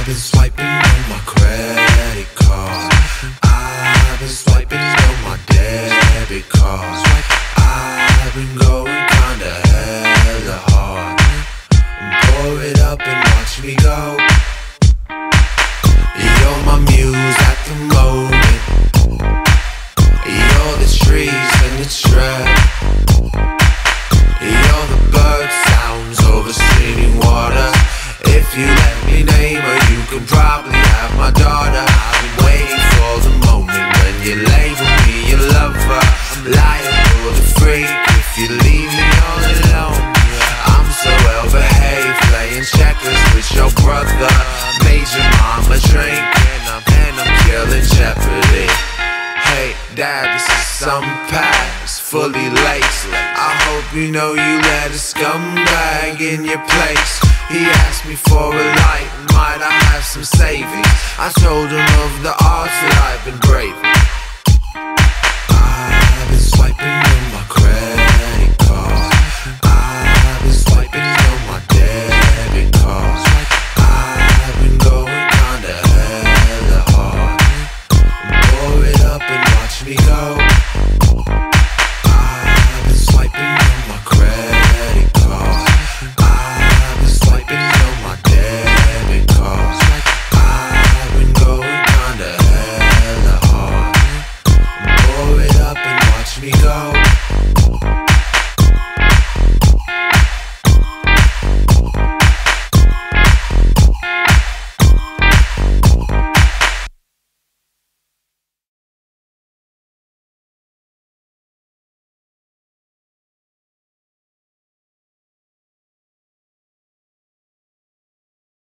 I've been swiping on my credit card. I've been swiping on my debit card. I've been going kinda hella hard. Pour it up and watch me go. You're my muse at the moment. You're the trees and the track. You're the bird sounds over singing water. If you let me name her, you can probably have my daughter. I've been waiting for the moment when you label me your lover. I'm liable to freak if you leave me all alone. I'm so well behaved, playing checkers with your brother. Made your mama drink and I'm killing Jeopardy. Hey dad, this is some pack, it's fully laced. I hope you know you let a scumbag in your place. He asked me for a light, might I have some savings? I told him of the arts that I've been braving. I've been swiping on my credit